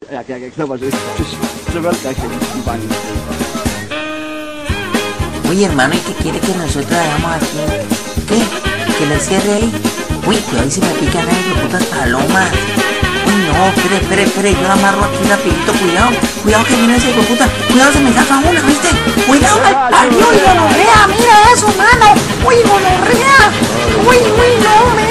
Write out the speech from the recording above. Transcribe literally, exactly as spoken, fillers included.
Ja, kijk, ik snap wat het is. Zowel kijk je een baño. Oye, hermano, ¿y qué quiere que nosotros hagamos aquí? ¿Qué? ¿Que le cierre ahí? Uy, cuidado, ahí se me pican ahí de putas palomas. Uy, no, espere, espere, espere, yo amarro aquí rapidito, cuidado. Cuidado que viene ese hijo de puta. Cuidado, se me zafa una, ¿viste? Cuidado, mal parió, y gonorrea, mira eso, mano. Uy, gonorrea. Uy, uy, no, me